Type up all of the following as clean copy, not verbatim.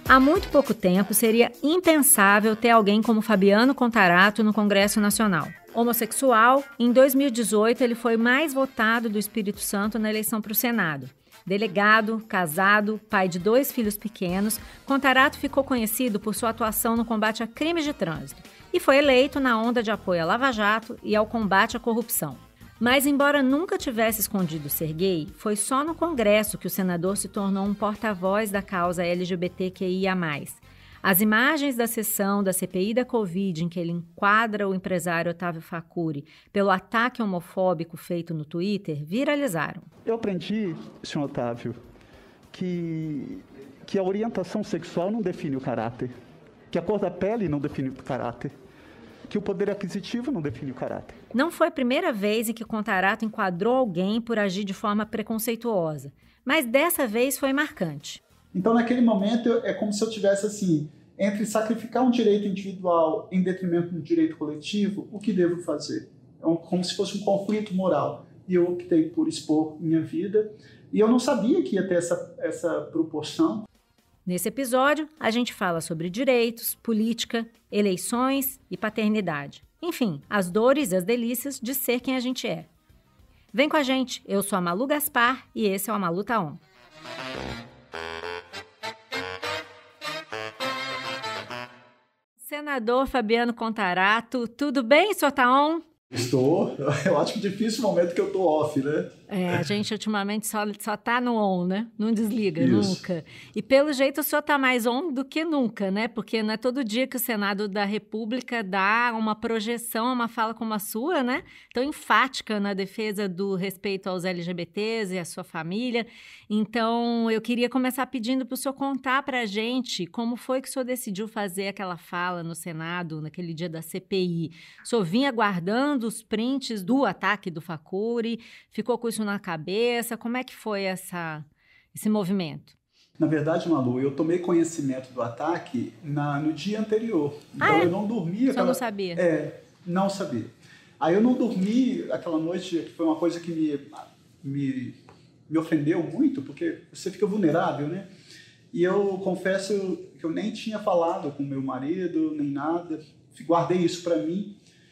Há muito pouco tempo, seria impensável ter alguém como Fabiano Contarato no Congresso Nacional. Homossexual, em 2018 ele foi mais votado do Espírito Santo na eleição para o Senado. Delegado, casado, pai de 2 filhos pequenos, Contarato ficou conhecido por sua atuação no combate a crimes de trânsito e foi eleito na onda de apoio à Lava Jato e ao combate à corrupção. Mas, embora nunca tivesse escondido ser gay, foi só no Congresso que o senador se tornou um porta-voz da causa LGBTQIA+. As imagens da sessão da CPI da Covid, em que ele enquadra o empresário Otávio Facuri pelo ataque homofóbico feito no Twitter, viralizaram. Eu aprendi, senhor Otávio, que a orientação sexual não define o caráter, que a cor da pele não define o caráter, que o poder aquisitivo não define o caráter. Não foi a primeira vez em que Contarato enquadrou alguém por agir de forma preconceituosa, mas dessa vez foi marcante. Então, naquele momento, é como se eu tivesse, assim, entre sacrificar um direito individual em detrimento do direito coletivo, o que devo fazer? É como se fosse um conflito moral. E eu optei por expor minha vida, e eu não sabia que ia ter essa proporção. Nesse episódio, a gente fala sobre direitos, política, eleições e paternidade. Enfim, as dores e as delícias de ser quem a gente é. Vem com a gente, eu sou a Malu Gaspar e esse é o Amalu Tá On. Senador Fabiano Contarato, tudo bem, senhor Tá On? Estou. Eu acho que difícil o momento que eu tô off, né? A gente ultimamente só tá no on, né? Não desliga, Isso. nunca. E pelo jeito o senhor tá mais on do que nunca, né? Porque não é todo dia que o Senado da República dá uma projeção, uma fala como a sua, né? Tão enfática na defesa do respeito aos LGBTs e à sua família. Então, eu queria começar pedindo para o senhor contar pra gente como foi que o senhor decidiu fazer aquela fala no Senado, naquele dia da CPI. O senhor vinha guardando os prints do ataque do Facuri, ficou com isso na cabeça? Como é que foi esse movimento? Na verdade, Malu, eu tomei conhecimento do ataque no dia anterior. Então, eu não dormi. Só não sabia? Não sabia. Aí eu não dormi aquela noite, que foi uma coisa que me ofendeu muito, porque você fica vulnerável, né? E eu confesso que eu nem tinha falado com meu marido, nem nada. Guardei isso para mim.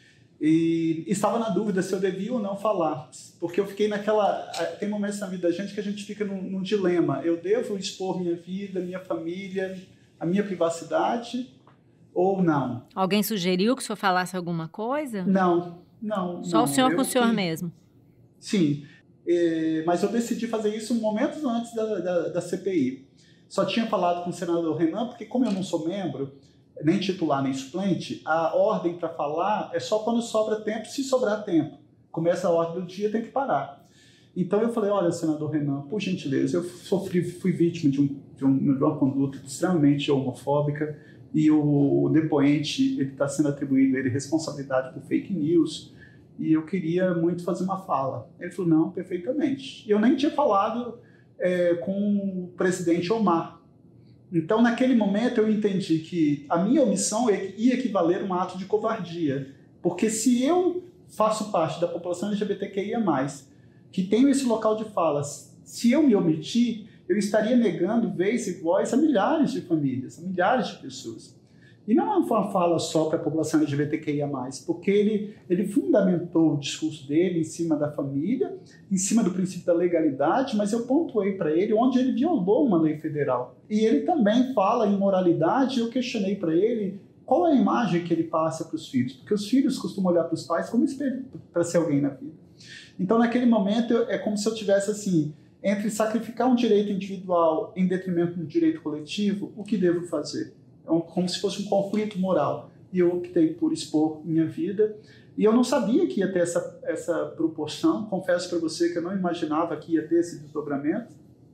E estava na dúvida se eu devia ou não falar, porque eu fiquei tem momentos na vida da gente que a gente fica num dilema. Eu devo expor minha vida, minha família, a minha privacidade ou não? Alguém sugeriu que o senhor falasse alguma coisa? Não. Só o senhor com o senhor mesmo? Sim, mas eu decidi fazer isso momentos antes da CPI. Só tinha falado com o senador Renan, porque como eu não sou membro, nem titular, nem suplente, a ordem para falar é só quando sobra tempo, se sobrar tempo. Começa a ordem do dia, tem que parar. Então eu falei, olha, senador Renan, por gentileza, eu fui vítima de uma conduta extremamente homofóbica e o depoente está sendo atribuído a ele responsabilidade por fake news e eu queria muito fazer uma fala. Ele falou, não, perfeitamente. Eu nem tinha falado com o presidente Omar. Então, naquele momento, eu entendi que a minha omissão ia equivaler a um ato de covardia. Porque se eu faço parte da população LGBTQIA+, que tenho esse local de falas, se eu me omitir, eu estaria negando vez e voz a milhares de famílias, a milhares de pessoas. E não é uma fala só para a população LGBTQIA+, porque ele fundamentou o discurso dele em cima da família, em cima do princípio da legalidade, mas eu pontuei para ele onde ele violou uma lei federal. E ele também fala em moralidade, e eu questionei para ele qual é a imagem que ele passa para os filhos, porque os filhos costumam olhar para os pais como espelho para ser alguém na vida. Então, naquele momento, é como se eu tivesse, assim, entre sacrificar um direito individual em detrimento do direito coletivo, o que devo fazer? É como se fosse um conflito moral. E eu optei por expor minha vida. E eu não sabia que ia ter essa proporção. Confesso para você que eu não imaginava que ia ter esse desdobramento.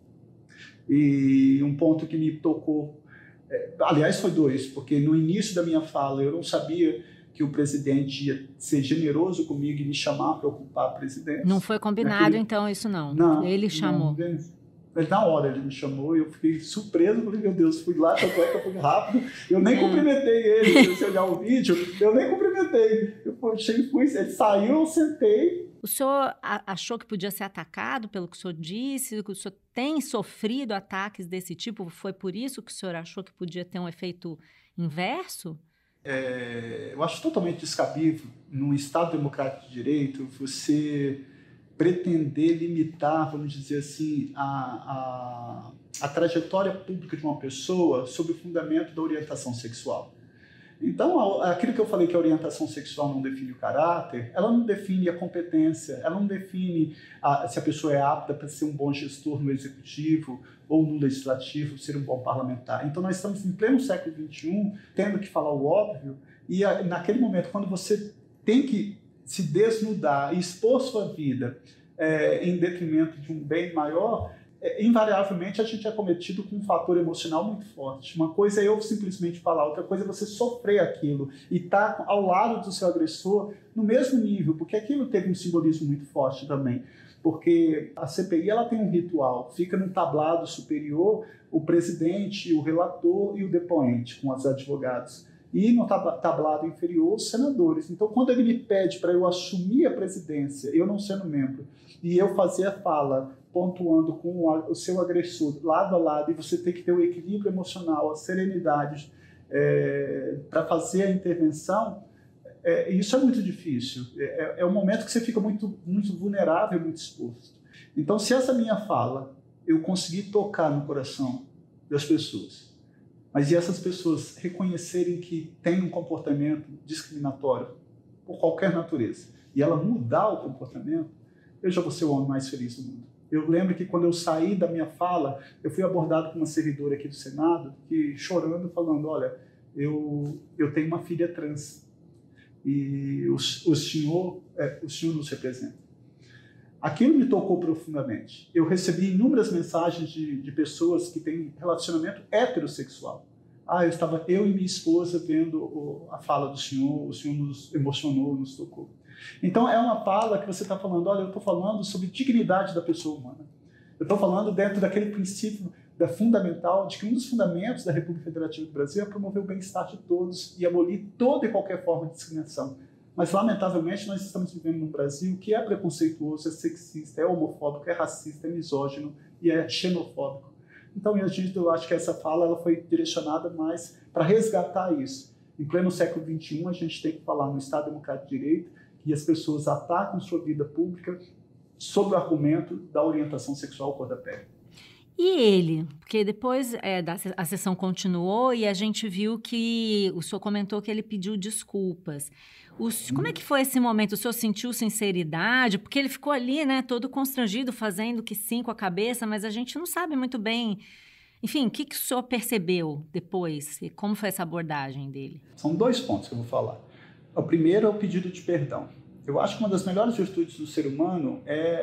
E um ponto que me tocou... aliás, foi 2, porque no início da minha fala eu não sabia que o presidente ia ser generoso comigo e me chamar para ocupar a presidência. Não foi combinado, então, isso não? Não. Ele chamou. Na hora ele me chamou e eu fiquei surpreso, falei, meu Deus, fui lá, tanto é que eu fui rápido, eu nem cumprimentei ele, se você olhar o vídeo, eu nem cumprimentei, ele saiu, eu sentei, O senhor achou que podia ser atacado pelo que o senhor disse? Que o senhor tem sofrido ataques desse tipo? Foi por isso que o senhor achou que podia ter um efeito inverso? Eu acho totalmente descabível, num Estado democrático de direito, você pretender limitar, vamos dizer assim, a trajetória pública de uma pessoa sob o fundamento da orientação sexual. Então, aquilo que eu falei que a orientação sexual não define o caráter, ela não define a competência, ela não define se a pessoa é apta para ser um bom gestor no executivo ou no legislativo, ser um bom parlamentar. Então, nós estamos em pleno século XXI, tendo que falar o óbvio, e naquele momento, quando você tem que se desnudar e expor sua vida em detrimento de um bem maior, invariavelmente a gente é cometido com um fator emocional muito forte. Uma coisa é eu simplesmente falar, outra coisa é você sofrer aquilo e estar ao lado do seu agressor no mesmo nível, porque aquilo teve um simbolismo muito forte também. Porque a CPI ela tem um ritual, fica num tablado superior o presidente, o relator e o depoente, com os advogados. E no tablado inferior, os senadores. Então, quando ele me pede para eu assumir a presidência, eu não sendo membro, e eu fazer a fala pontuando com o seu agressor lado a lado, e você tem que ter o equilíbrio emocional, a serenidade para fazer a intervenção, isso é muito difícil. É um momento que você fica muito, muito vulnerável, muito exposto. Então, se essa minha fala eu conseguir tocar no coração das pessoas, mas e essas pessoas reconhecerem que tem um comportamento discriminatório por qualquer natureza, e ela mudar o comportamento, eu já vou ser o homem mais feliz do mundo. Eu lembro que quando eu saí da minha fala, eu fui abordado por uma servidora aqui do Senado, que chorando, falando, olha, eu tenho uma filha trans, e o senhor nos representa. Aquilo me tocou profundamente. Eu recebi inúmeras mensagens de pessoas que têm relacionamento heterossexual. Eu e minha esposa vendo a fala do senhor, o senhor nos emocionou, nos tocou. Então, é uma fala que você está falando, olha, eu estou falando sobre dignidade da pessoa humana. Eu estou falando dentro daquele princípio fundamental de que um dos fundamentos da República Federativa do Brasil é promover o bem-estar de todos e abolir toda e qualquer forma de discriminação. Mas, lamentavelmente, nós estamos vivendo num Brasil que é preconceituoso, é sexista, é homofóbico, é racista, é misógino e é xenofóbico. Então, eu acho que essa fala ela foi direcionada mais para resgatar isso. Em pleno século XXI, a gente tem que falar no Estado Democrático de Direito que as pessoas atacam sua vida pública sob o argumento da orientação sexual cor da pele. E ele? Porque depois a sessão continuou e a gente viu que o senhor comentou que ele pediu desculpas. Como é que foi esse momento? O senhor sentiu sinceridade? Porque ele ficou ali, né, todo constrangido, fazendo que sim com a cabeça, mas a gente não sabe muito bem. Enfim, o que o senhor percebeu depois? E como foi essa abordagem dele? São 2 pontos que eu vou falar. O primeiro é o pedido de perdão. Eu acho que uma das melhores virtudes do ser humano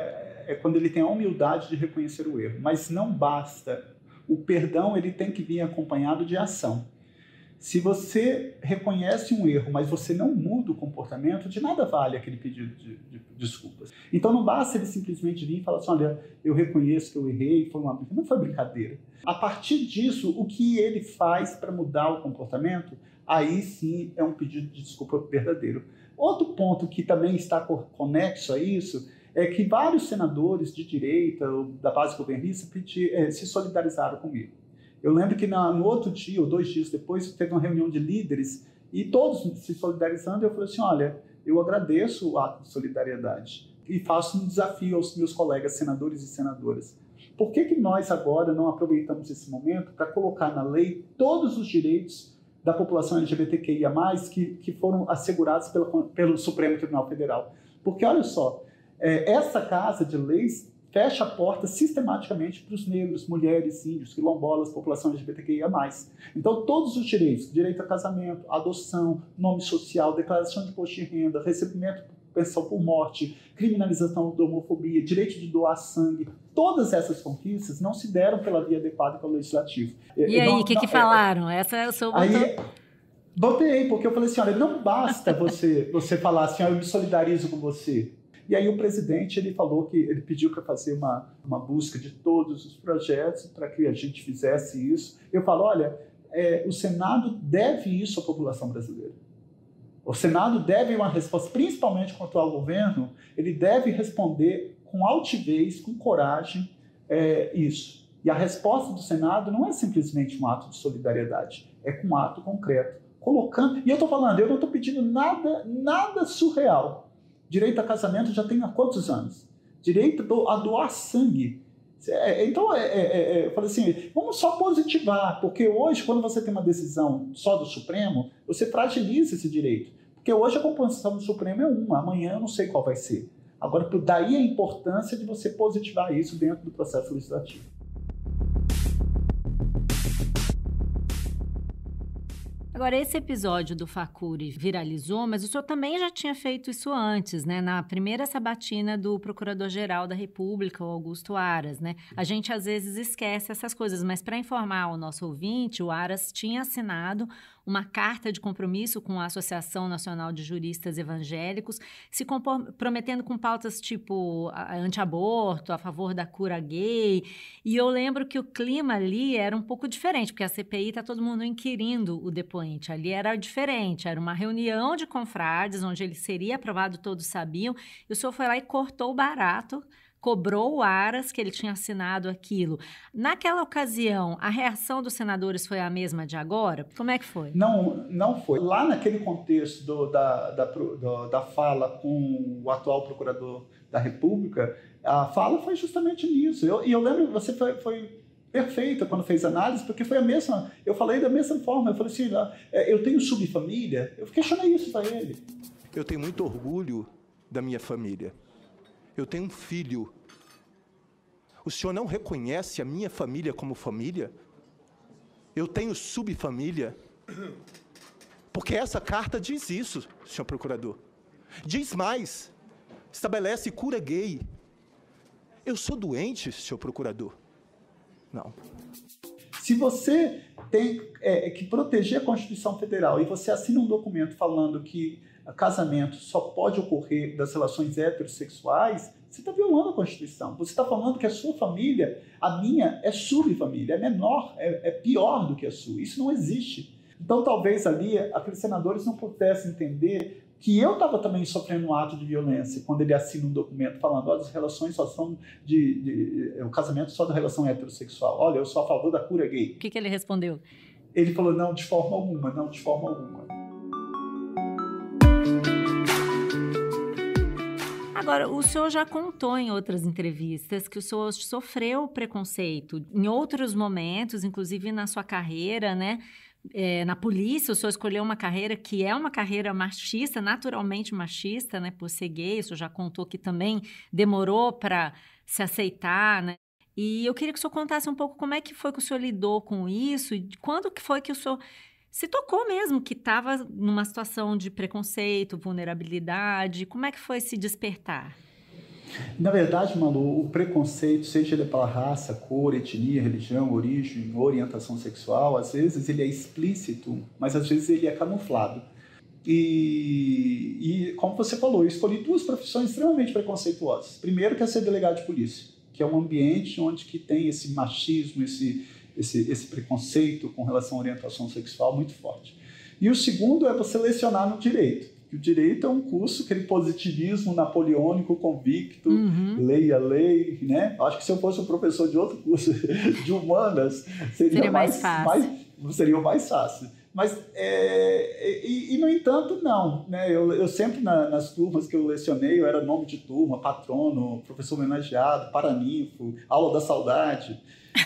é quando ele tem a humildade de reconhecer o erro. Mas não basta. O perdão ele tem que vir acompanhado de ação. Se você reconhece um erro, mas você não muda o comportamento, de nada vale aquele pedido de desculpas. Então não basta ele simplesmente vir e falar assim, olha, eu reconheço que eu errei, não foi brincadeira. A partir disso, o que ele faz para mudar o comportamento, aí sim é um pedido de desculpa verdadeiro. Outro ponto que também está conexo a isso é que vários senadores de direita, da base governista, se solidarizaram comigo. Eu lembro que no outro dia, ou 2 dias depois, teve uma reunião de líderes e todos se solidarizando. Eu falei assim, olha, eu agradeço o ato de solidariedade e faço um desafio aos meus colegas senadores e senadoras. Por que nós agora não aproveitamos esse momento para colocar na lei todos os direitos da população LGBTQIA+, que foram assegurados pelo Supremo Tribunal Federal? Porque, olha só, essa casa de leis fecha a porta sistematicamente para os negros, mulheres, índios, quilombolas, população LGBTQIA+. Então, todos os direitos, direito a casamento, adoção, nome social, declaração de imposto de renda, recebimento de pensão por morte, criminalização da homofobia, direito de doar sangue, todas essas conquistas não se deram pela via adequada pelo legislativo. E aí, o que falaram? Essa é o seu botão. Aí, botei, porque eu falei assim, olha, não basta você falar assim, eu me solidarizo com você. E aí o presidente ele falou que ele pediu para fazer uma busca de todos os projetos para que a gente fizesse isso. Eu falo, olha, o Senado deve isso à população brasileira. O Senado deve uma resposta, principalmente contra o atual governo, ele deve responder com altivez, com coragem, isso. E a resposta do Senado não é simplesmente um ato de solidariedade, é com um ato concreto, colocando... E eu estou falando, eu não estou pedindo nada surreal. Direito a casamento já tem há quantos anos? Direito a doar sangue. Então, eu falei assim, vamos só positivar, porque hoje, quando você tem uma decisão só do Supremo, você fragiliza esse direito. Porque hoje a composição do Supremo é uma, amanhã eu não sei qual vai ser. Agora, daí a importância de você positivar isso dentro do processo legislativo. Agora, esse episódio do Facuri viralizou, mas o senhor também já tinha feito isso antes, né? Na primeira sabatina do Procurador-Geral da República, o Augusto Aras, né? A gente, às vezes, esquece essas coisas, mas para informar o nosso ouvinte, o Aras tinha assinado uma carta de compromisso com a Associação Nacional de Juristas Evangélicos, se comprometendo com pautas tipo anti-aborto, a favor da cura gay. E eu lembro que o clima ali era um pouco diferente, porque a CPI está todo mundo inquirindo o depoente. Ali era diferente, era uma reunião de confrades, onde ele seria aprovado, todos sabiam, e o senhor foi lá e cortou o barato, cobrou o Aras, que ele tinha assinado aquilo. Naquela ocasião, a reação dos senadores foi a mesma de agora? Como é que foi? Não foi. Lá naquele contexto da fala com o atual procurador da República, a fala foi justamente nisso. Eu lembro que você foi perfeita quando fez análise, porque foi a mesma... Eu falei da mesma forma. Eu falei assim, eu tenho subfamília. Eu questionei isso para ele. Eu tenho muito orgulho da minha família. Eu tenho um filho. O senhor não reconhece a minha família como família? Eu tenho subfamília? Porque essa carta diz isso, senhor procurador. Diz mais. Estabelece cura gay. Eu sou doente, senhor procurador? Não. Se você tem que proteger a Constituição Federal e você assina um documento falando que casamento só pode ocorrer das relações heterossexuais, você está violando a Constituição. Você está falando que a sua família, a minha, é subfamília, é menor, é pior do que a sua. Isso não existe. Então, talvez ali, aqueles senadores não pudessem entender que eu estava também sofrendo um ato de violência quando ele assina um documento falando, olha, as relações só são o casamento só da relação heterossexual. Olha, eu sou a favor da cura gay. O que ele respondeu? Ele falou, não, de forma alguma, não, de forma alguma. Agora, o senhor já contou em outras entrevistas que o senhor sofreu preconceito em outros momentos, inclusive na sua carreira, né? Na polícia, o senhor escolheu uma carreira que é uma carreira machista, naturalmente machista, né? Por ser gay, o senhor já contou que também demorou para se aceitar, né? E eu queria que o senhor contasse um pouco como é que foi que o senhor lidou com isso e quando que foi que o senhor se tocou mesmo que estava numa situação de preconceito, vulnerabilidade. Como é que foi se despertar? Na verdade, Malu, o preconceito, seja ele pela raça, cor, etnia, religião, origem, orientação sexual, às vezes ele é explícito, mas às vezes ele é camuflado. E como você falou, eu escolhi duas profissões extremamente preconceituosas. Primeiro, que é ser delegado de polícia, que é um ambiente onde que tem esse machismo, esse preconceito com relação à orientação sexual muito forte. E o segundo é você lecionar no direito. O direito é um curso, aquele positivismo napoleônico convicto, leia a lei, né? Acho que se eu fosse um professor de outro curso de humanas, seria mais fácil. Seria mais fácil. Mas, no entanto, não. Né? Eu sempre, nas turmas que eu lecionei, eu era nome de turma, patrono, professor homenageado, paraninfo, aula da saudade.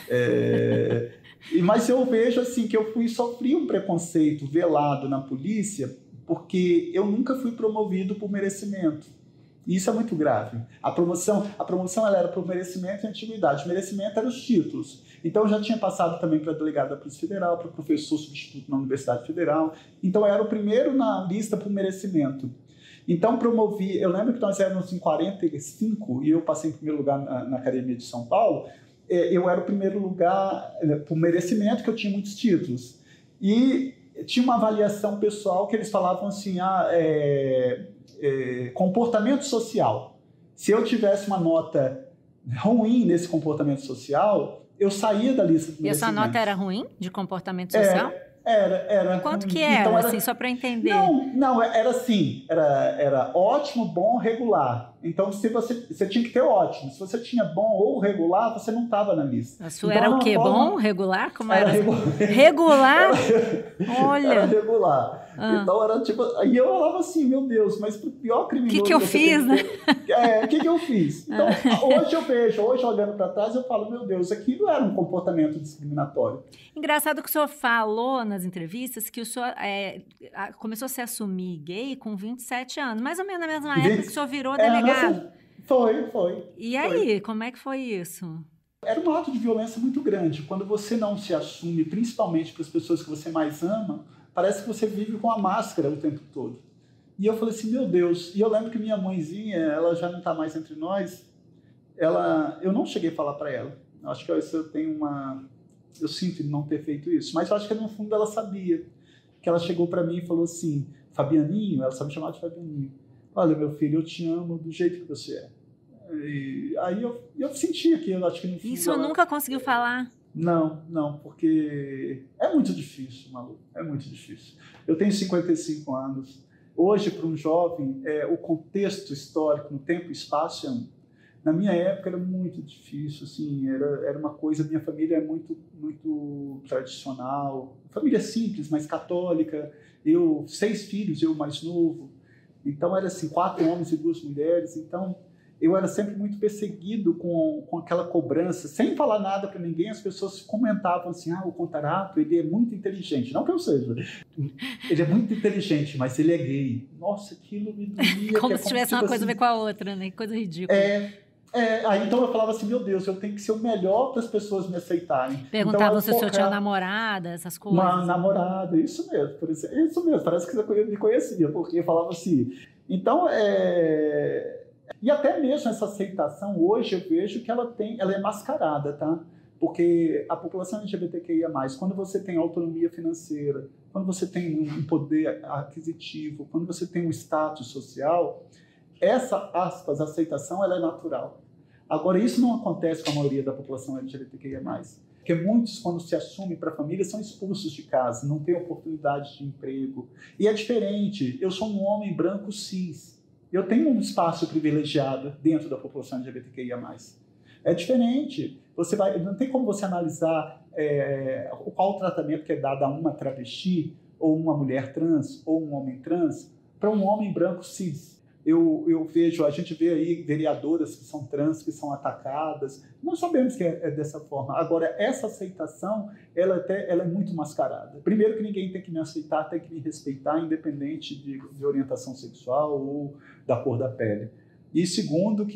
Mas eu vejo assim, que eu sofri um preconceito velado na polícia porque eu nunca fui promovido por merecimento. E isso é muito grave. A promoção ela era por merecimento e antiguidade. O merecimento eram os títulos. Então, eu já tinha passado também para delegado da Polícia Federal, para professor substituto na Universidade Federal. Então, eu era o primeiro na lista por merecimento. Então, promovi... Eu lembro que nós éramos em 45 e eu passei em primeiro lugar na Academia de São Paulo. Eu era o primeiro lugar por merecimento, que eu tinha muitos títulos. E tinha uma avaliação pessoal que eles falavam assim, comportamento social. Se eu tivesse uma nota ruim nesse comportamento social, eu saía da lista do merecimento. E a sua nota era ruim de comportamento social? Era. Quanto que era, então, assim, só para entender? Não, era assim, era ótimo, bom, regular. Então, se você tinha que ter ótimo. Se você tinha bom ou regular, você não estava na lista. A sua então, era o quê? Bom? Regular? Como era? Regular? Olha! Era regular. Então, era tipo... Aí eu falava assim, meu Deus, mas pro pior criminoso... O que eu fiz, né? O que eu fiz? Então, hoje olhando para trás, eu falo, meu Deus, aquilo era um comportamento discriminatório. Engraçado que o senhor falou nas entrevistas que o senhor começou a se assumir gay com 27 anos, mais ou menos na mesma época que o senhor virou delegado. Foi. E aí, como é que foi isso? Era um ato de violência muito grande. Quando você não se assume, principalmente para as pessoas que você mais ama, parece que você vive com a máscara o tempo todo. E eu falei assim, meu Deus. E eu lembro que minha mãezinha, ela já não está mais entre nós, eu não cheguei a falar para ela. Acho que eu tenho eu sinto não ter feito isso, mas eu acho que no fundo ela sabia. Que ela chegou para mim e falou assim, Fabianinho, ela sabe chamar de Fabianinho, olha, meu filho, eu te amo do jeito que você é. E aí eu senti aquilo, acho que no fundo... Isso eu nunca conseguiu falar? Não, porque é muito difícil, Malu, é muito difícil. Eu tenho 55 anos, hoje para um jovem, o contexto histórico, no tempo e espaço é um. Na minha época era muito difícil, assim, era uma coisa, minha família é muito, muito tradicional, família simples, mas católica, 6 filhos, eu mais novo, então era assim, 4 homens e 2 mulheres, então eu era sempre muito perseguido com aquela cobrança, sem falar nada para ninguém, as pessoas comentavam assim, o Contarato, ele é muito inteligente, não que eu seja, ele é muito inteligente, mas ele é gay. Nossa, aquilo me doía. Como se tivesse uma coisa a ver com a outra, né? Coisa ridícula. Aí então eu falava assim, meu Deus, eu tenho que ser o melhor para as pessoas me aceitarem. Perguntavam se o senhor tinha namorada, essas coisas. Uma namorada, isso mesmo, isso mesmo, parece que você me conhecia, porque eu falava assim. Então, e até mesmo essa aceitação, hoje eu vejo que ela é mascarada, tá? Porque a população LGBTQIA+, quando você tem autonomia financeira, quando você tem um poder aquisitivo, quando você tem um status social, essa, aspas, aceitação, ela é natural. Agora, isso não acontece com a maioria da população LGBTQIA+. Porque muitos, quando se assumem para a família, são expulsos de casa, não têm oportunidade de emprego. E é diferente, eu sou um homem branco cis. Eu tenho um espaço privilegiado dentro da população LGBTQIA+. É diferente. Não tem como você analisar qual o tratamento que é dado a uma travesti, ou uma mulher trans, ou um homem trans, para um homem branco cis. A gente vê aí vereadoras que são trans, que são atacadas. Nós sabemos que é dessa forma. Agora, essa aceitação, ela é muito mascarada. Primeiro que ninguém tem que me aceitar, tem que me respeitar, independente de orientação sexual ou da cor da pele. E segundo,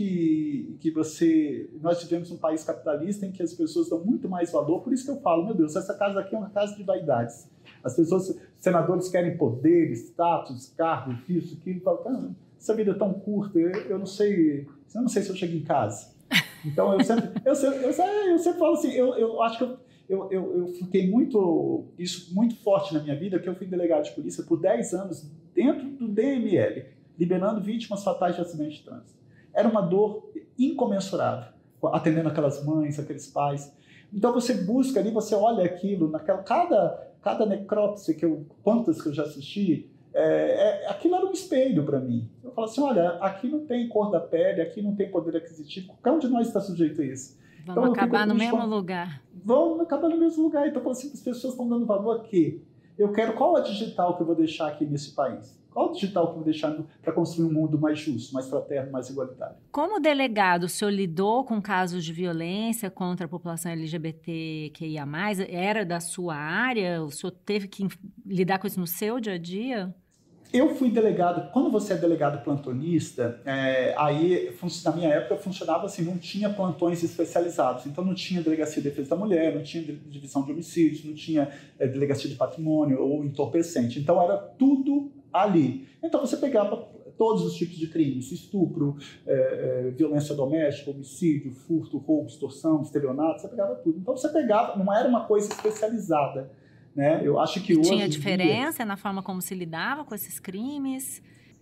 nós vivemos um país capitalista em que as pessoas dão muito mais valor, por isso que eu falo, meu Deus, essa casa aqui é uma casa de vaidades. As pessoas, senadores querem poder, status, cargo, isso, aquilo, falam, essa vida é tão curta, eu não sei se eu chego em casa. Então, eu sempre falo assim, eu acho que eu fiquei muito forte na minha vida, que eu fui delegado de polícia por 10 anos dentro do DML, liberando vítimas fatais de acidente de trânsito. Era uma dor incomensurável, atendendo aquelas mães, aqueles pais. Então, você busca ali, você olha aquilo, cada necrópsia, quantas que eu já assisti, aquilo era um espelho para mim. Eu falo assim, olha, aqui não tem cor da pele, aqui não tem poder aquisitivo, qualquer um de nós está sujeito a isso. Vamos acabar no mesmo lugar. Vamos acabar no mesmo lugar. Então, eu falo assim, as pessoas estão dando valor a quê? Qual a digital que eu vou deixar aqui nesse país? Qual digital que eu vou deixar para construir um mundo mais justo, mais fraterno, mais igualitário? Como delegado, o senhor lidou com casos de violência contra a população LGBTQIA+? Era da sua área? O senhor teve que lidar com isso no seu dia a dia? Eu fui delegado, quando você é delegado plantonista, aí na minha época funcionava assim, não tinha plantões especializados, então não tinha delegacia de defesa da mulher, não tinha divisão de homicídios, não tinha delegacia de patrimônio ou entorpecente, então era tudo ali. Então você pegava todos os tipos de crimes, estupro, violência doméstica, homicídio, furto, roubo, extorsão, estelionato, você pegava tudo. Então você pegava, não era uma coisa especializada. Né? Eu acho que hoje tinha diferença na forma como se lidava com esses crimes?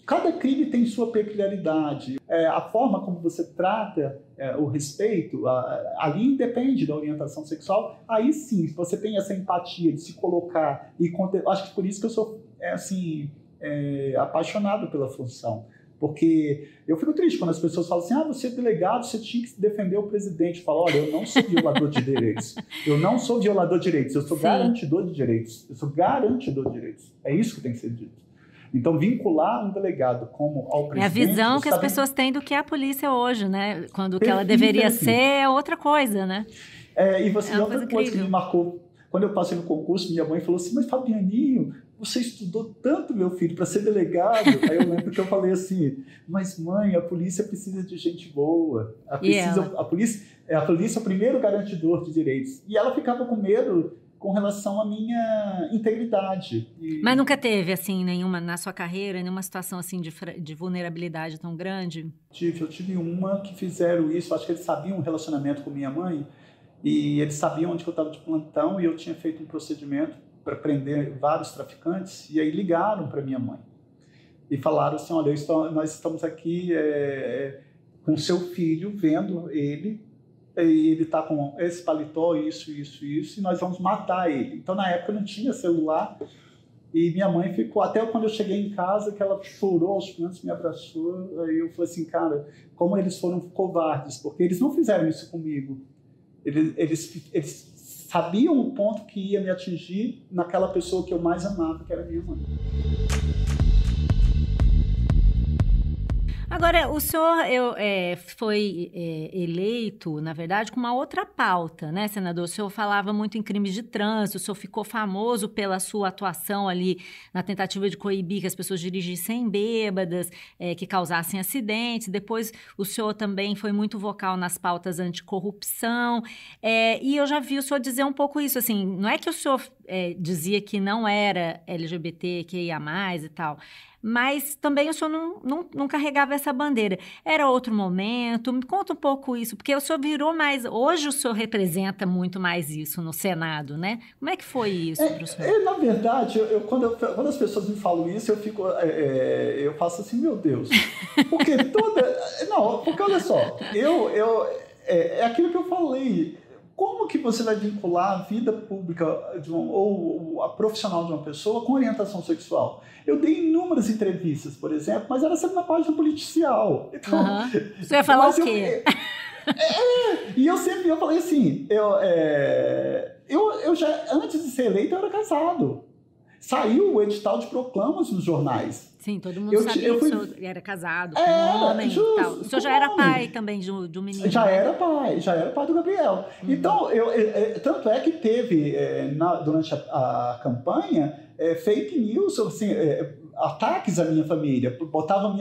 Cada crime tem sua peculiaridade. A forma como você trata o respeito, ali independe da orientação sexual. Aí sim, você tem essa empatia de se colocar. Acho que por isso que eu sou apaixonado pela função. Porque eu fico triste quando as pessoas falam assim, você é delegado, você tinha que defender o presidente. Eu falo, olha, eu não sou violador de direitos. Eu não sou violador de direitos, eu sou garantidor de direitos. Eu sou garantidor de direitos. É isso que tem que ser dito. Então, vincular um delegado como ao presidente... É a visão que as pessoas têm do que é a polícia hoje, né? Quando o que ela deveria ser é outra coisa, né? Outra coisa que me marcou, quando eu passei no concurso, minha mãe falou assim, mas Fabianinho, você estudou tanto, meu filho, para ser delegado. Aí eu lembro que eu falei assim, mas mãe, a polícia precisa de gente boa. A polícia é o primeiro garantidor de direitos. E ela ficava com medo com relação à minha integridade. Mas nunca teve, assim, nenhuma, na sua carreira, nenhuma situação assim de vulnerabilidade tão grande? Eu tive uma que fizeram isso, acho que eles sabiam o relacionamento com minha mãe, e eles sabiam onde eu estava de plantão, e eu tinha feito um procedimento para prender vários traficantes, e aí ligaram para minha mãe. E falaram assim, olha, nós estamos aqui com seu filho, vendo ele, e ele está com esse paletó, isso, e nós vamos matar ele. Então, na época, não tinha celular, e minha mãe ficou, até quando eu cheguei em casa, que ela chorou aos prantos, me abraçou, aí eu falei assim, cara, como eles foram covardes, porque eles não fizeram isso comigo. Eles sabiam o ponto que ia me atingir naquela pessoa que eu mais amava, que era minha mãe. Agora, o senhor foi eleito, na verdade, com uma outra pauta, né, senador? O senhor falava muito em crimes de trânsito, o senhor ficou famoso pela sua atuação ali na tentativa de coibir que as pessoas dirigissem bêbadas, que causassem acidentes. Depois, o senhor também foi muito vocal nas pautas anticorrupção. E eu já vi o senhor dizer um pouco isso, assim, não é que o senhor dizia que não era LGBTQIA+, e tal, mas também o senhor não carregava essa bandeira. Era outro momento? Me conta um pouco isso, porque o senhor virou mais... Hoje o senhor representa muito mais isso no Senado, né? Como é que foi isso para o senhor? Na verdade, quando as pessoas me falam isso, eu faço assim, meu Deus. Porque porque olha só, é aquilo que eu falei. Como que você vai vincular a vida pública ou a profissional de uma pessoa com orientação sexual? Eu dei inúmeras entrevistas, por exemplo, mas era sempre na página policial. Então, Você ia falar o quê? E eu falei assim, eu já, antes de ser eleito, eu era casado. Saiu o edital de proclamas nos jornais. Sim, todo mundo sabia que o senhor era casado com um homem e tal. O senhor já era pai também de um menino? Já era pai do Gabriel. Então, tanto é que teve, durante a campanha, fake news, assim, ataques à minha família. Botava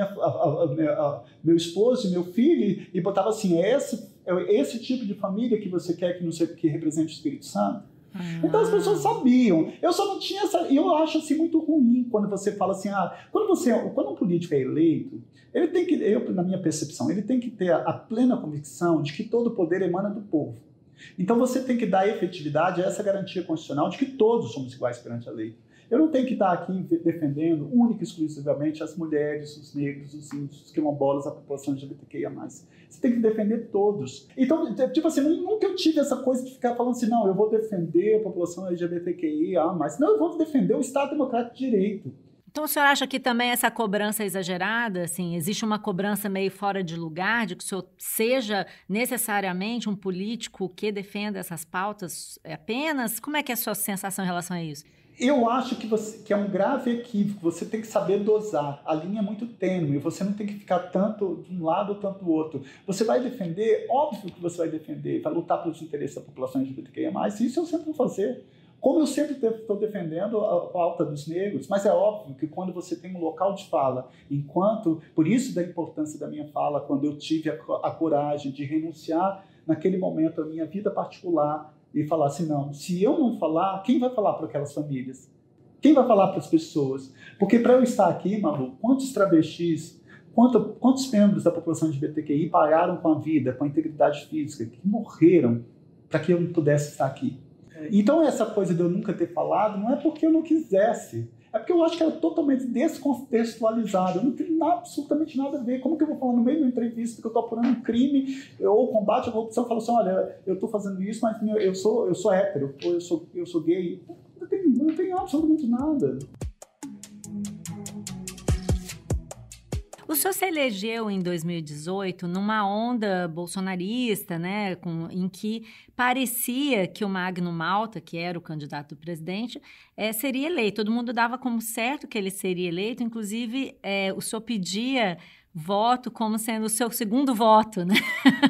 meu esposo e meu filho e botava assim, esse tipo de família que você quer que represente o Espírito Santo? Então as pessoas sabiam. Eu só não tinha essa... E eu acho assim muito ruim quando você fala assim, quando um político é eleito, ele tem que, na minha percepção, ele tem que ter a plena convicção de que todo o poder emana do povo. Então você tem que dar efetividade a essa garantia constitucional de que todos somos iguais perante a lei. Eu não tenho que estar aqui defendendo única e exclusivamente as mulheres, os negros, os índios, os quilombolas, a população LGBTQIA+. Você tem que defender todos. Então, tipo assim, nunca eu tive essa coisa de ficar falando assim, não, eu vou defender a população LGBTQIA+. Não, eu vou defender o Estado Democrático de Direito. Então, o senhor acha que também essa cobrança é exagerada? Assim, existe uma cobrança meio fora de lugar, de que o senhor seja necessariamente um político que defenda essas pautas apenas? Como é que é a sua sensação em relação a isso? Eu acho que é um grave equívoco. Você tem que saber dosar. A linha é muito tênue. Você não tem que ficar tanto de um lado ou tanto do outro. Você vai defender, óbvio que você vai defender, vai lutar pelos interesses da população LGBTQIA+. Isso eu sempre vou fazer. Como eu sempre estou defendendo a pauta dos negros, mas é óbvio que quando você tem um local de fala, por isso da importância da minha fala, quando eu tive a coragem de renunciar naquele momento à minha vida particular, e falar assim, não, se eu não falar, quem vai falar para aquelas famílias? Quem vai falar para as pessoas? Porque para eu estar aqui, Malu, quantos travestis, quantos membros da população LGBTQI pagaram com a vida, com a integridade física, que morreram para que eu não pudesse estar aqui? Então essa coisa de eu nunca ter falado não é porque eu não quisesse, É porque eu acho que era totalmente descontextualizado. Não tem absolutamente nada a ver. Como que eu vou falar no meio de uma entrevista que eu estou apurando um crime ou combate à corrupção, eu falo assim, olha, eu estou fazendo isso, mas eu sou hétero, ou eu sou gay. Não tem absolutamente nada. O senhor se elegeu em 2018 numa onda bolsonarista, né, em que parecia que o Magno Malta, que era o candidato do presidente, seria eleito. Todo mundo dava como certo que ele seria eleito, inclusive o senhor pedia voto como sendo o seu segundo voto, né?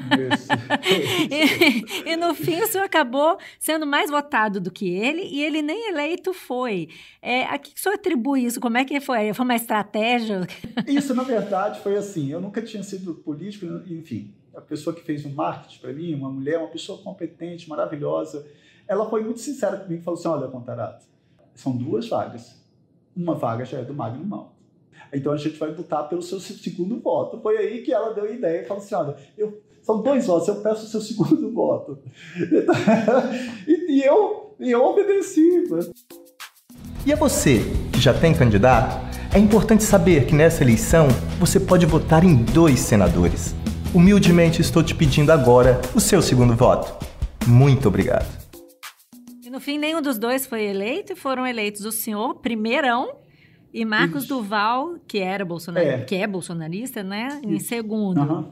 Isso. E no fim o senhor acabou sendo mais votado do que ele, e ele nem eleito foi. A que o senhor atribui isso? Como é que foi? Foi uma estratégia? Isso, na verdade, foi assim. Eu nunca tinha sido político, enfim. A pessoa que fez o marketing para mim, uma mulher, uma pessoa competente, maravilhosa, ela foi muito sincera comigo e falou assim, olha, Contarato, são 2 vagas. Uma vaga já é do Magno Malta. Então a gente vai lutar pelo seu segundo voto. Foi aí que ela deu a ideia e falou assim, olha, são 2 votos, eu peço o seu segundo voto. E eu obedeci. E a você, que já tem candidato? É importante saber que nessa eleição você pode votar em 2 senadores. Humildemente estou te pedindo agora o seu segundo voto. Muito obrigado. E no fim nenhum dos 2 foi eleito, e foram eleitos o senhor, primeirão, e Marcos Duval, que era bolsonarista, que é bolsonarista, né? Em segundo. Uhum.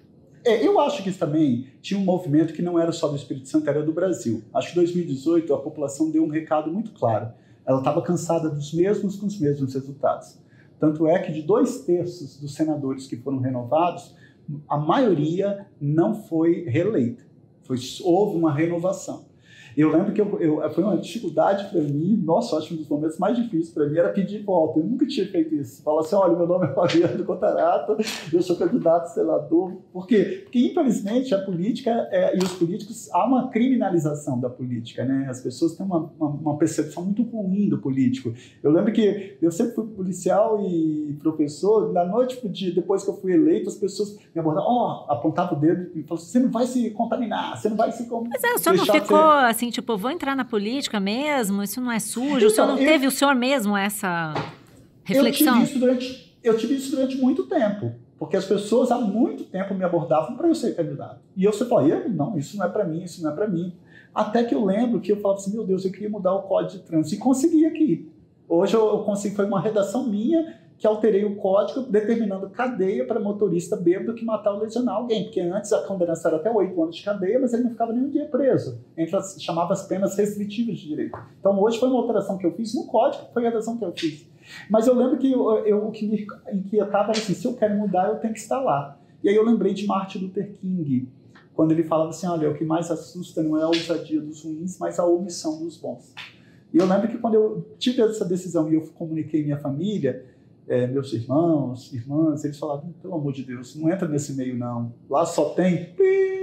Eu acho que isso também tinha um movimento que não era só do Espírito Santo, era do Brasil. Acho que em 2018 a população deu um recado muito claro. Ela estava cansada com os mesmos resultados. Tanto é que de 2/3 dos senadores que foram renovados, a maioria não foi reeleita. Houve uma renovação. Eu lembro que foi uma dificuldade para mim, nossa, acho que um dos momentos mais difíceis para mim era pedir volta. Eu nunca tinha feito isso. Falar assim, olha, meu nome é Fabiano Contarato, eu sou candidato a senador. Por quê? Porque, infelizmente, a política e os políticos, há uma criminalização da política, né? As pessoas têm uma percepção muito ruim do político. Eu lembro que eu sempre fui policial e professor, na noite pro dia, depois que eu fui eleito, as pessoas me abordavam, apontavam o dedo e falavam, você não vai se contaminar, você não vai se... Mas o senhor não ficou assim, tipo, vou entrar na política mesmo? Isso não é sujo? Então, o senhor não teve o senhor mesmo essa reflexão? Eu tive isso durante muito tempo, porque as pessoas há muito tempo me abordavam para eu ser candidato. E eu sempre falei, não, isso não é para mim, isso não é para mim. Até que eu lembro que eu falava assim, meu Deus, eu queria mudar o Código de Trânsito e consegui aqui. Hoje eu consegui, foi uma redação minha que alterei o código determinando cadeia para motorista bêbado que matar ou lesionar alguém, porque antes a condenação era até 8 anos de cadeia, mas ele não ficava nenhum dia preso. Chamava as penas restritivas de direito. Então hoje foi uma alteração que eu fiz no código, foi a redação que eu fiz. Mas eu lembro que o que me inquietava era assim, se eu quero mudar, eu tenho que estar lá. E aí eu lembrei de Martin Luther King, quando ele falava assim, olha, o que mais assusta não é a ousadia dos ruins, mas a omissão dos bons. E eu lembro que quando eu tive essa decisão e eu comuniquei minha família, meus irmãos, irmãs, eles falaram, pelo amor de Deus, não entra nesse meio não, lá só tem...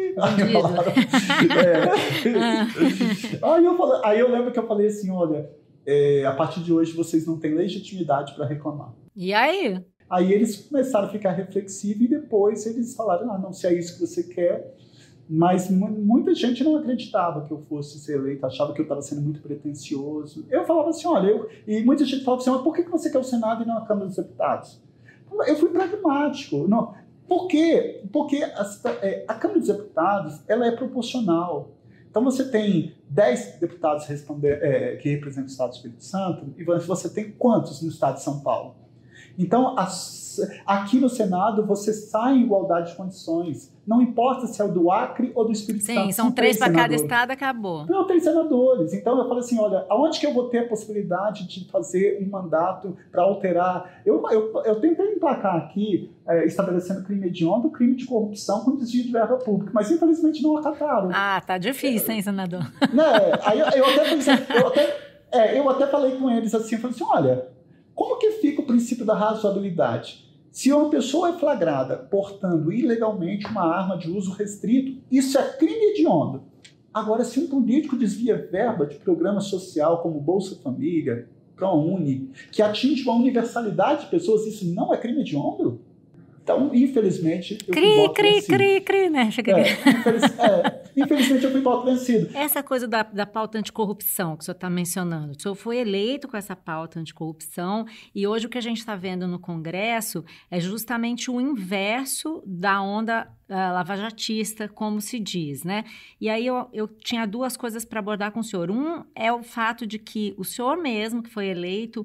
Aí eu lembro que eu falei assim, olha, a partir de hoje vocês não têm legitimidade para reclamar. E aí? Aí eles começaram a ficar reflexivos e depois eles falaram, não, se é isso que você quer... Mas muita gente não acreditava que eu fosse ser eleito, achava que eu estava sendo muito pretensioso. Eu falava assim, olha, e muita gente falava assim, por que você quer o Senado e não a Câmara dos Deputados? Eu fui pragmático. Não. Por quê? Porque a Câmara dos Deputados ela é proporcional. Então você tem 10 deputados que representam o Estado do Espírito Santo, e você tem quantos no Estado de São Paulo? Então, aqui no Senado, você sai em igualdade de condições. Não importa se é o do Acre ou do Espírito Santo. Sim, são 3 para cada estado, acabou. Não, 3 senadores. Então, eu falei assim, olha, aonde que eu vou ter a possibilidade de fazer um mandato para alterar? Eu tentei emplacar aqui, estabelecendo crime hediondo, crime de corrupção com desvio de verba pública, mas infelizmente não acataram. Ah, tá difícil, hein, senador? Aí eu até falei com eles assim, eu falei assim, olha... Como que fica o princípio da razoabilidade? Se uma pessoa é flagrada portando ilegalmente uma arma de uso restrito, isso é crime hediondo. Agora, se um político desvia verba de programa social como Bolsa Família, ProUni, que atinge uma universalidade de pessoas, isso não é crime hediondo? Então, infelizmente, eu fui voto vencido. Né? Infelizmente, eu fui voto vencido. Essa coisa da pauta anticorrupção que o senhor está mencionando, o senhor foi eleito com essa pauta anticorrupção e hoje o que a gente está vendo no Congresso é justamente o inverso da onda lavajatista, como se diz, né? E aí eu tinha duas coisas para abordar com o senhor. Um é o fato de que o senhor mesmo, que foi eleito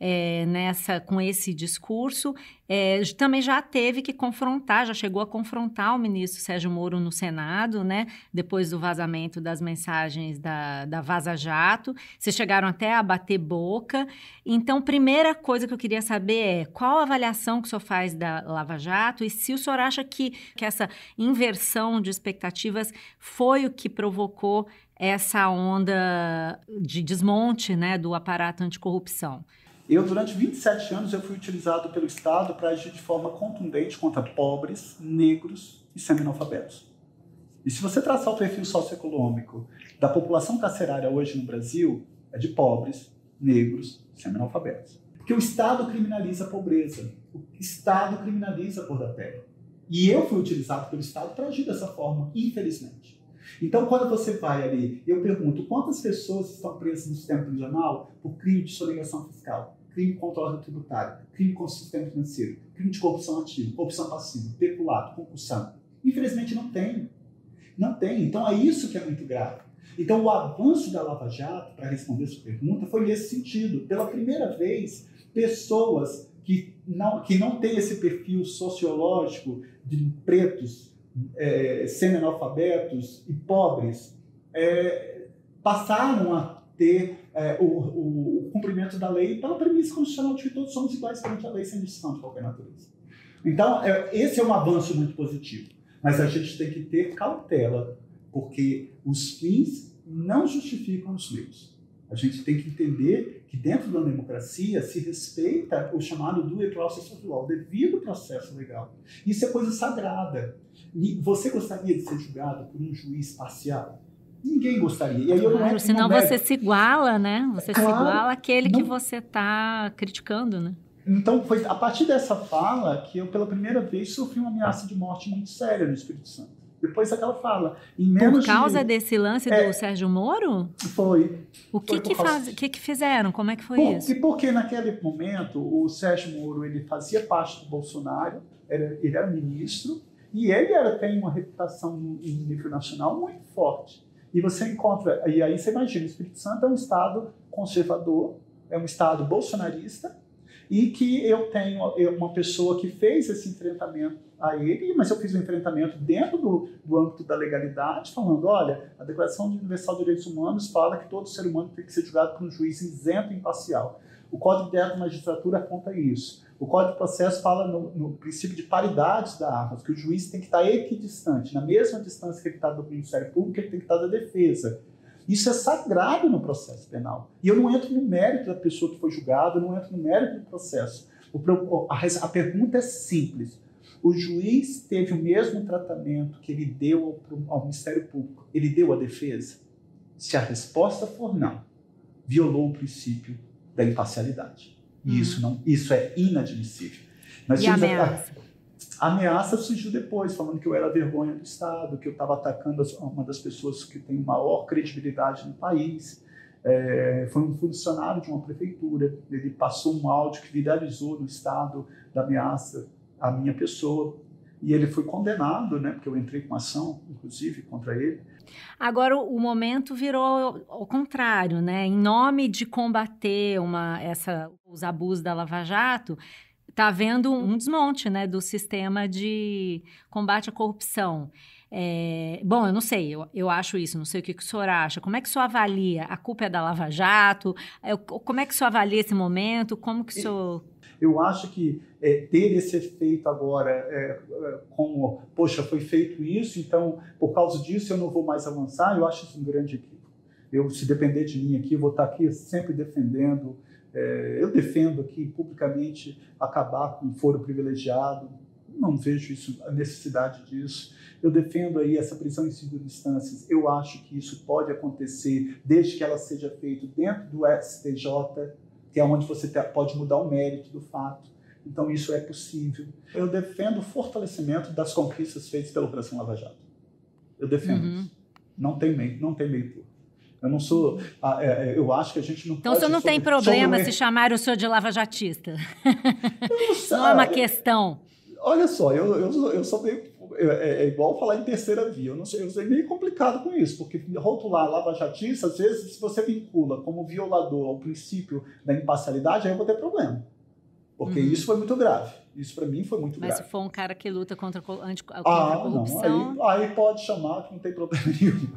com esse discurso, também já teve que confrontar, já chegou a confrontar o ministro Sérgio Moro no Senado, né? Depois do vazamento das mensagens da Vaza Jato. Vocês chegaram até a bater boca. Então, primeira coisa que eu queria saber é qual a avaliação que o senhor faz da Lava Jato e se o senhor acha que essa inversão de expectativas foi o que provocou essa onda de desmonte, né, do aparato anticorrupção. Eu, durante 27 anos, eu fui utilizado pelo Estado para agir de forma contundente contra pobres, negros e semi-analfabetos. E se você traçar o perfil socioeconômico da população carcerária hoje no Brasil, é de pobres, negros e semi-analfabetos. Porque o Estado criminaliza a pobreza, o Estado criminaliza a cor da pele. E eu fui utilizado pelo Estado para agir dessa forma, infelizmente. Então, quando você vai ali, eu pergunto, quantas pessoas estão presas no sistema prisional por crime de sonegação fiscal, crime contra a ordem tributária, crime contra o sistema financeiro, crime de corrupção ativa, corrupção passiva, peculato, concussão? Infelizmente não tem. Não tem. Então, é isso que é muito grave. Então, o avanço da Lava Jato, para responder sua pergunta, foi nesse sentido. Pela primeira vez, pessoas que não têm esse perfil sociológico de pretos, semi-analfabetos e pobres, passaram a ter o cumprimento da lei pela premissa constitucional de que todos somos iguais perante a lei sem distinção de qualquer natureza. Então, esse é um avanço muito positivo. Mas a gente tem que ter cautela, porque os fins não justificam os meios. A gente tem que entender que dentro da democracia se respeita o chamado due process of law, o devido processo legal. Isso é coisa sagrada. Você gostaria de ser julgado por um juiz parcial? Ninguém gostaria. E aí claro, senão você se iguala, né? Você se iguala àquele que você está criticando, né? Então, foi a partir dessa fala que eu, pela primeira vez, sofri uma ameaça de morte muito séria no Espírito Santo. Depois daquela fala. Por causa desse lance do Sérgio Moro? Foi. O que fizeram? Como é que foi isso? Porque naquele momento o Sérgio Moro ele fazia parte do Bolsonaro, ele era ministro, e ele tem uma reputação em nível nacional muito forte. E você encontra, e aí você imagina, o Espírito Santo é um estado conservador, é um estado bolsonarista, e que eu tenho uma pessoa que fez esse enfrentamento a ele, mas eu fiz um enfrentamento dentro do âmbito da legalidade, falando, olha, a Declaração Universal de Direitos Humanos fala que todo ser humano tem que ser julgado por um juiz isento e imparcial. O Código de Ética da Magistratura aponta isso. O Código de Processo fala no princípio de paridade da arma, que o juiz tem que estar equidistante, na mesma distância que ele está do Ministério Público, ele tem que estar da defesa. Isso é sagrado no processo penal. E eu não entro no mérito da pessoa que foi julgada, eu não entro no mérito do processo. A pergunta é simples. O juiz teve o mesmo tratamento que ele deu ao Ministério Público. Ele deu à defesa? Se a resposta for não, violou o princípio da imparcialidade. E isso é inadmissível. E a ameaça? A ameaça surgiu depois, falando que eu era a vergonha do Estado, que eu estava atacando uma das pessoas que tem maior credibilidade no país. Foi um funcionário de uma prefeitura, ele passou um áudio que viralizou no Estado da ameaça à minha pessoa, e ele foi condenado, né, porque eu entrei com ação, inclusive, contra ele. Agora, o momento virou ao contrário, né? Em nome de combater os abusos da Lava Jato, está havendo um desmonte, né, do sistema de combate à corrupção. Bom, eu não sei, eu acho isso, não sei o que o senhor acha. Como é que o senhor avalia? A culpa é da Lava Jato? Como é que o senhor avalia esse momento? Como que o senhor... Eu acho que ter esse efeito agora, como, poxa, foi feito isso, então, por causa disso, eu não vou mais avançar, eu acho isso um grande equívoco. Se depender de mim aqui, eu vou estar aqui sempre defendendo. Eu defendo aqui publicamente acabar com o foro privilegiado, não vejo a necessidade disso. Eu defendo aí essa prisão em segunda instância. Eu acho que isso pode acontecer desde que ela seja feita dentro do STJ, que é onde você pode mudar o mérito do fato. Então isso é possível. Eu defendo o fortalecimento das conquistas feitas pela Operação Lava Jato. Eu defendo isso. Não tem meio termo. Eu não sou... eu acho que a gente não então, pode... Então, o senhor não tem problema se chamar o senhor de lavajatista? Não é uma questão. Olha só, eu sou meio... É igual falar em terceira via. Eu sou meio complicado com isso, porque rotular lavajatista, às vezes, se você vincula como violador ao princípio da imparcialidade, aí eu vou ter problema. Porque isso foi muito grave. Isso, para mim, foi muito grave. Mas se for um cara que luta contra a corrupção... Não. Aí pode chamar, que não tem problema nenhum.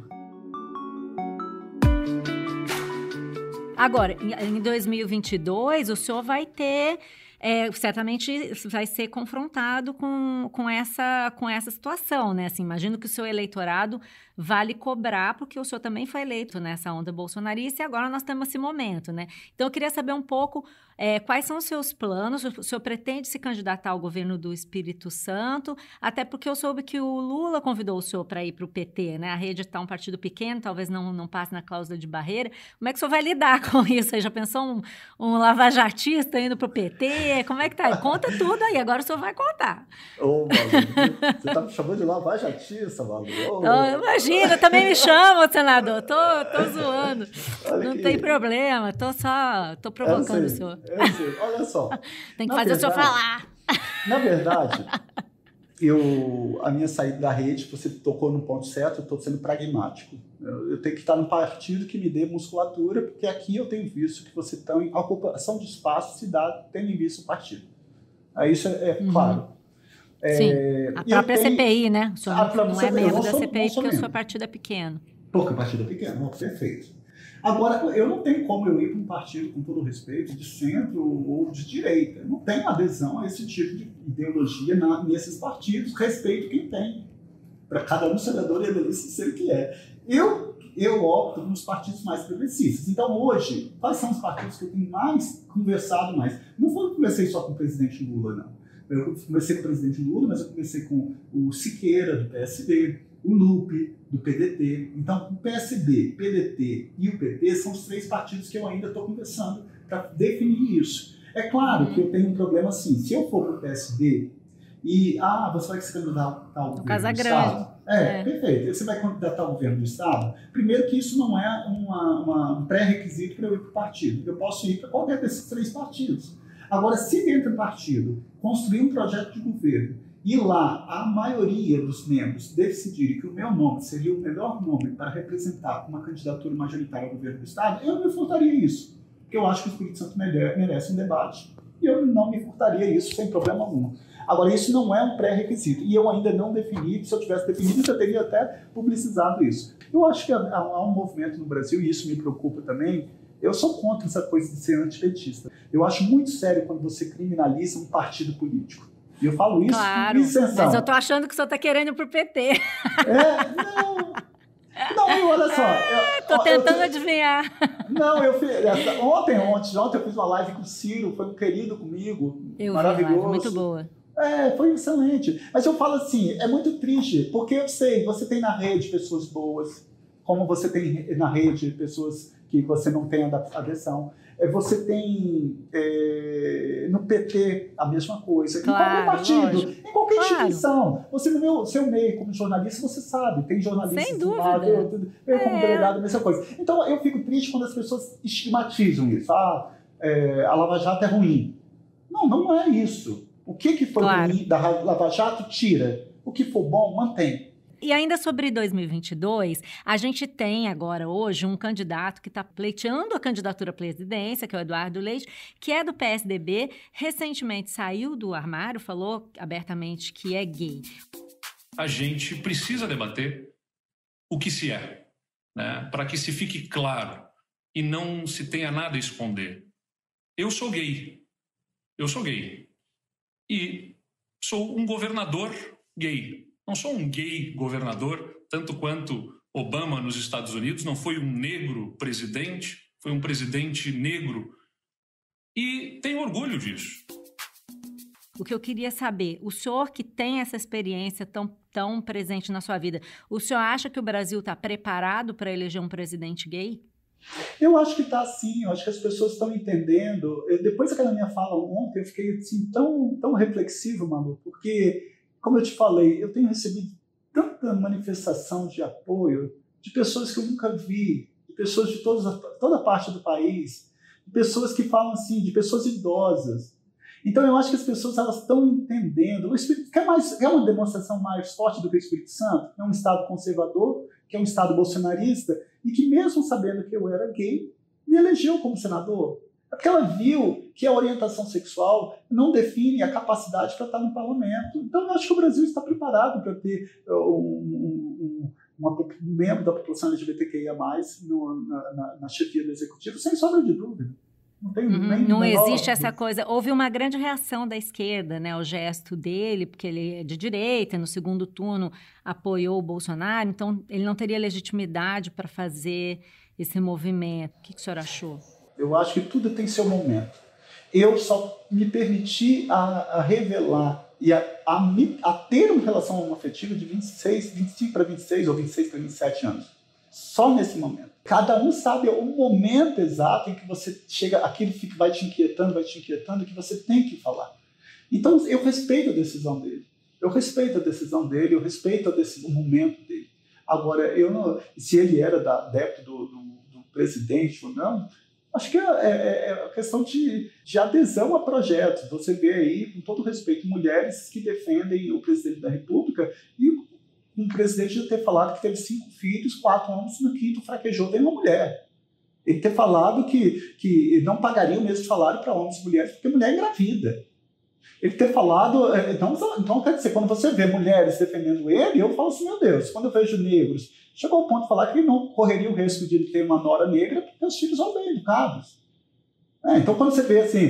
Agora, em 2022, o senhor vai ter, certamente vai ser confrontado com essa situação, né? Assim, imagino que o seu eleitorado vale cobrar, porque o senhor também foi eleito nessa onda bolsonarista e agora nós temos esse momento, né? Então, eu queria saber um pouco quais são os seus planos. O senhor pretende se candidatar ao governo do Espírito Santo? Até porque eu soube que o Lula convidou o senhor para ir para o PT, né? A Rede está um partido pequeno, talvez não passe na cláusula de barreira. Como é que o senhor vai lidar com isso? Você já pensou um lavajatista indo para o PT? Como é que tá? Conta tudo aí, agora o senhor vai contar. Ô, Malu, você tá me chamando de lavajatista, Malu? Imagina, também me chama, senador. Tô zoando. Não tem problema, tô provocando o senhor. Olha só. Tem que fazer o senhor falar. Na verdade, a minha saída da rede, você tocou no ponto certo, eu estou sendo pragmático. Eu tenho que estar num partido que me dê musculatura, porque aqui eu tenho visto que você tem a ocupação de espaço se dá tendo em vista o partido. Aí isso é claro. Sim, a própria CPI, né? O senhor não é membro da CPI porque o seu partido é pequeno. Porque o partido é pequeno, perfeito. Agora, eu não tenho como eu ir para um partido, com todo respeito, de centro ou de direita. Eu não tenho adesão a esse tipo de ideologia nesses partidos. Respeito quem tem. Para cada um senador e eleição ser o que é. Eu opto nos partidos mais progressistas. Então, hoje, quais são os partidos que eu tenho conversado mais? Não foi que eu conversei só com o presidente Lula, não. Eu conversei com o presidente Lula, mas eu conversei com o Siqueira, do PSD, o Lupe, do PDT. Então, o PSD, PDT e o PT são os 3 partidos que eu ainda estou conversando para definir isso. É claro que eu tenho um problema assim, se eu for para o PSD e, você vai se candidatar ao governo do Estado? Perfeito. Você vai candidatar ao governo do Estado? Primeiro que isso não é um pré-requisito para eu ir para o partido. Eu posso ir para qualquer desses 3 partidos. Agora, se dentro do partido construir um projeto de governo e lá a maioria dos membros decidirem que o meu nome seria o melhor nome para representar uma candidatura majoritária ao governo do Estado, eu me furtaria isso. Porque eu acho que o Espírito Santo merece um debate. E eu não me furtaria isso sem problema algum. Agora, isso não é um pré-requisito. E eu ainda não defini, se eu tivesse definido, eu já teria até publicizado isso. Eu acho que há um movimento no Brasil, e isso me preocupa também. Eu sou contra essa coisa de ser antipetista. Eu acho muito sério quando você criminaliza um partido político. E eu falo isso com isenção. Mas eu tô achando que o senhor tá querendo ir pro PT. Não, olha só. Tô tentando adivinhar. Não, eu fiz... Ontem eu fiz uma live com o Ciro, foi um querido comigo, maravilhoso. Vi, muito boa. Foi excelente. Mas eu falo assim, é muito triste, porque eu sei, você tem na rede pessoas boas, como você tem na rede pessoas que você não tem adesão. Você tem no PT a mesma coisa, claro, em qualquer partido, lógico. Em qualquer instituição. Você no seu meio como jornalista, você sabe, tem jornalistas sem dúvida. Eu como delegado, a mesma coisa. Então eu fico triste quando as pessoas estigmatizam isso. A Lava Jato é ruim. Não é isso. O que foi ruim da Lava Jato, tira. O que for bom, mantém. E ainda sobre 2022, a gente tem agora, hoje, um candidato que está pleiteando a candidatura à presidência, que é o Eduardo Leite, que é do PSDB, recentemente saiu do armário, falou abertamente que é gay. A gente precisa debater o que se é, né? Para que se fique claro e não se tenha nada a esconder. Eu sou gay. E sou um governador gay. Não sou um gay governador, tanto quanto Obama nos Estados Unidos, não foi um negro presidente, foi um presidente negro. E tenho orgulho disso. O que eu queria saber, o senhor que tem essa experiência tão presente na sua vida, o senhor acha que o Brasil está preparado para eleger um presidente gay? Eu acho que está assim, eu acho que as pessoas estão entendendo. Depois daquela minha fala ontem, eu fiquei assim, tão reflexivo, Malu, porque, como eu te falei, eu tenho recebido tanta manifestação de apoio de pessoas que eu nunca vi, de pessoas de toda parte do país, de pessoas que falam assim, de pessoas idosas. Então eu acho que as pessoas elas estão entendendo. O Espírito quer uma demonstração mais forte do que o Espírito Santo, que é um Estado conservador, que é um Estado bolsonarista, e que mesmo sabendo que eu era gay, me elegeu como senador. Porque ela viu que a orientação sexual não define a capacidade para estar no parlamento. Então eu acho que o Brasil está preparado para ter um membro da população LGBTQIA+, na chefia do executivo, sem sombra de dúvida. Não existe essa coisa. Houve uma grande reação da esquerda, né, ao gesto dele, porque ele é de direita, no segundo turno apoiou o Bolsonaro, então ele não teria legitimidade para fazer esse movimento. O que o senhor achou? Eu acho que tudo tem seu momento. Eu só me permiti a revelar e a ter uma relação homoafetiva de 25 para 26 ou 26 para 27 anos. Só nesse momento. Cada um sabe o momento exato em que você chega, aquilo vai te inquietando, que você tem que falar. Então, eu respeito a decisão dele. Eu respeito o momento dele. Agora, se ele era adepto do presidente ou não, acho que é questão de adesão a projetos. Você vê aí, com todo respeito, mulheres que defendem o presidente da República e um presidente já ter falado que teve 5 filhos, 4 homens, no quinto fraquejou, tem uma mulher. Ele ter falado que não pagaria o mesmo salário para homens e mulheres, porque mulher é engravida. Ele ter falado... Então, quer dizer, quando você vê mulheres defendendo ele, eu falo assim, meu Deus, quando eu vejo negros, chegou ao ponto de falar que ele não correria o risco de ele ter uma nora negra, porque os filhos vão bem educados. Então, quando você vê assim,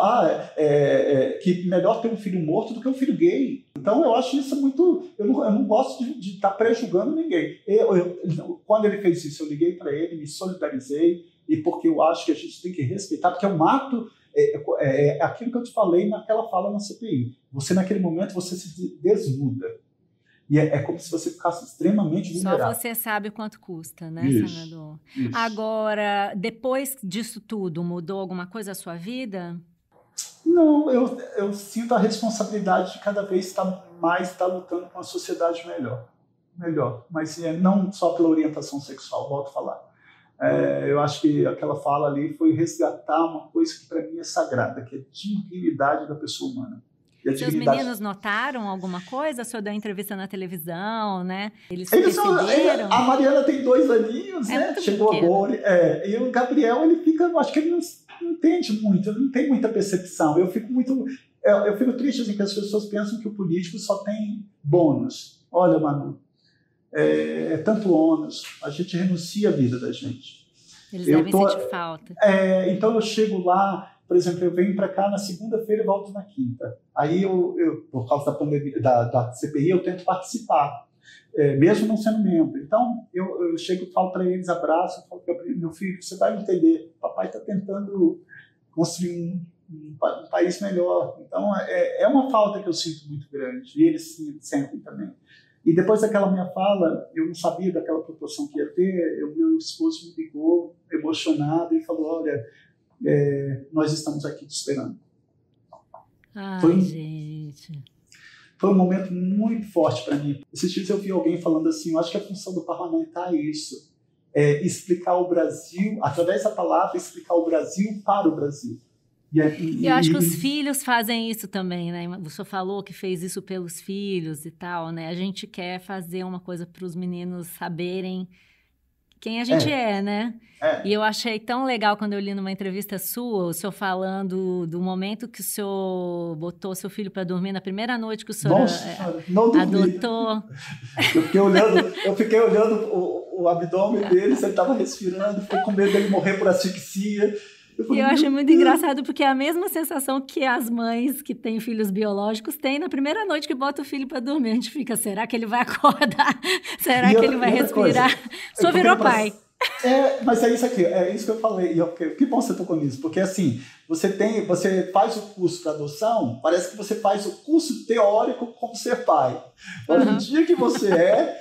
que melhor ter um filho morto do que um filho gay. Então, eu acho isso muito... Eu não gosto de estar prejulgando ninguém. Quando ele fez isso, eu liguei para ele, me solidarizei, e porque eu acho que a gente tem que respeitar, porque o mato é aquilo que eu te falei naquela fala na CPI. Você, naquele momento, você se desnuda. E é como se você ficasse extremamente vulnerável. Só você sabe quanto custa, né, senador? Isso. Agora, depois disso tudo, mudou alguma coisa a sua vida? Não, eu sinto a responsabilidade de cada vez estar lutando por uma sociedade melhor. Mas não só pela orientação sexual, volto a falar. Eu acho que aquela fala ali foi resgatar uma coisa que para mim é sagrada, que é a dignidade da pessoa humana. Seus meninos notaram alguma coisa? O senhor deu entrevista na televisão, né? Eles perceberam? A Mariana tem 2 aninhos, né? Chegou agora. E o Gabriel, ele fica... Eu acho que ele não entende muito, ele não tem muita percepção. Eu fico triste assim, que as pessoas pensam que o político só tem bônus. Olha, Manu, é tanto ônus. A gente renuncia a vida da gente. Eles devem sentir falta. Então eu chego lá... Por exemplo, eu venho para cá na segunda-feira e volto na quinta. Aí, por causa da pandemia, da CPI, eu tento participar, mesmo não sendo membro. Então, eu chego e falo para eles, abraço, eu falo para meu filho, você vai entender, papai está tentando construir um país melhor. Então, é uma falta que eu sinto muito grande, e eles sentem também. E depois daquela minha fala, eu não sabia daquela proporção que ia ter, meu esposo me ligou, emocionado, e falou, olha... nós estamos aqui te esperando. Gente. Foi um momento muito forte para mim. Esses dias eu vi alguém falando assim, eu acho que a função do parlamentar é isso, explicar o Brasil, através da palavra, explicar o Brasil para o Brasil. Eu acho que os filhos fazem isso também, né? O senhor falou que fez isso pelos filhos e tal, né? A gente quer fazer uma coisa para os meninos saberem quem a gente é, né? E eu achei tão legal quando eu li numa entrevista sua, o senhor falando do momento que o senhor botou seu filho para dormir, na primeira noite que o senhor adotou. Eu fiquei olhando o abdômen dele, se ele estava respirando, fiquei com medo dele morrer por asfixia. Eu achei muito engraçado, porque é a mesma sensação que as mães que têm filhos biológicos têm na primeira noite que bota o filho para dormir. A gente fica, será que ele vai acordar? Será que ele vai respirar? Só virou pai. Mas é isso aqui, é isso que eu falei. Que bom você tocou nisso, porque assim, você faz o curso para adoção, parece que você faz o curso teórico como ser pai. Mas no dia que você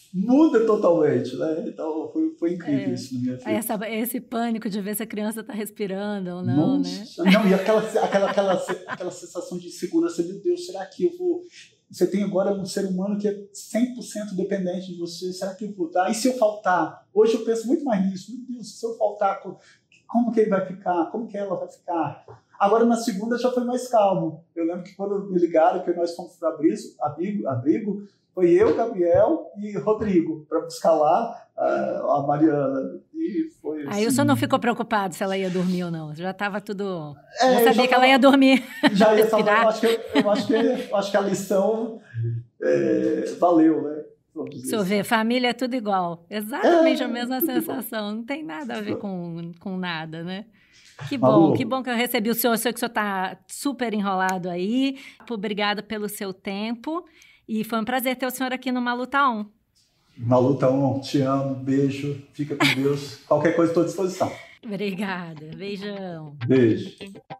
muda totalmente, né? Então foi incrível isso na minha vida. Esse pânico de ver se a criança está respirando ou não, Nossa, né? Não, e aquela sensação de insegurança, meu Deus, será que eu vou... Você tem agora um ser humano que é 100% dependente de você, será que eu vou dar? E se eu faltar? Hoje eu penso muito mais nisso, meu Deus, se eu faltar, como que ele vai ficar? Como que ela vai ficar? Agora, na segunda, já foi mais calmo. Eu lembro que quando me ligaram que nós fomos para abrigo, foi eu, Gabriel e Rodrigo, para buscar lá a Mariana. E foi assim. Aí o senhor não ficou preocupado se ela ia dormir ou não? Já estava tudo... já sabia que ela ia dormir. Já ia falar, eu acho que a lição valeu, né? Se eu ver, família é tudo igual. Exatamente a mesma sensação. Não tem nada a ver com nada, né? Que bom que eu recebi o senhor. Eu sei que o senhor está super enrolado aí. Obrigada pelo seu tempo. E foi um prazer ter o senhor aqui no Maluta On. Maluta On, te amo, beijo, fica com Deus. Qualquer coisa, estou à disposição. Obrigada, beijão. Beijo.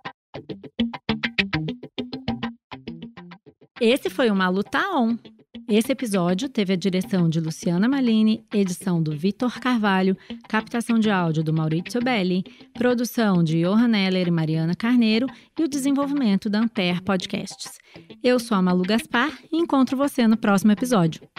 Esse foi o Maluta On. Esse episódio teve a direção de Luciana Malini, edição do Vitor Carvalho, captação de áudio do Maurício Belli, produção de Johan Heller e Mariana Carneiro e o desenvolvimento da Ampere Podcasts. Eu sou a Malu Gaspar e encontro você no próximo episódio.